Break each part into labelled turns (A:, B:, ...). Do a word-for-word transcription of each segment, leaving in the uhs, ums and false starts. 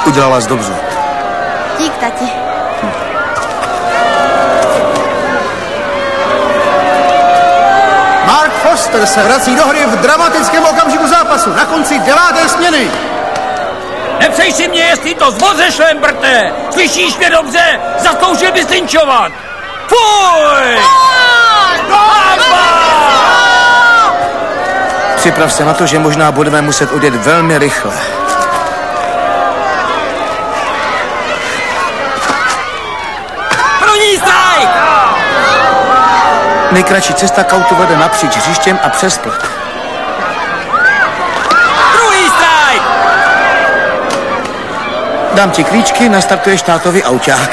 A: Udělala jsi dobře.
B: Dík, tati.
C: Mark Foster se vrací do hry v dramatickém okamžiku zápasu na konci deváté směny.
D: Nepřej si mě, jestli to zvozešlem, brte! Slyšíš mě dobře? Zasloužil bys linčovat! Fuj!
A: Připrav se na to, že možná budeme muset odjet velmi rychle.
D: První strike!
A: Nejkratší cesta k autu vede napříč hřištěm a přes plot.
D: Druhý strike!
A: Dám ti klíčky, nastartuješ tátovi auťák.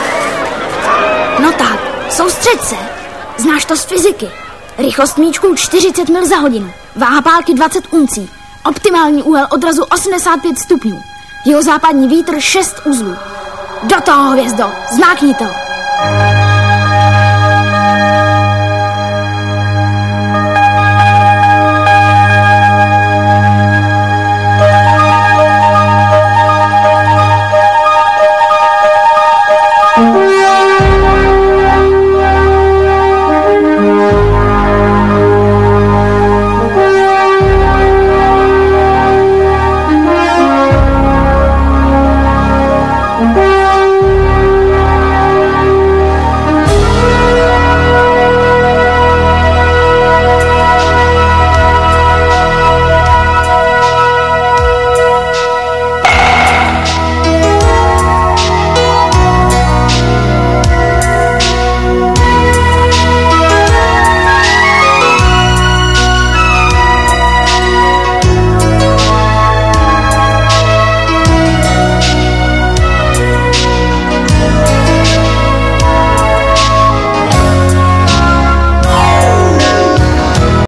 B: No tak, soustřeď se. Znáš to z fyziky. Rychlost míčků čtyřicet mil za hodinu. Váha pálky dvacet uncí. Optimální úhel odrazu osmdesát pět stupňů. Jihozápadní vítr šest uzlů. Do toho, hvězdo, zmákni to.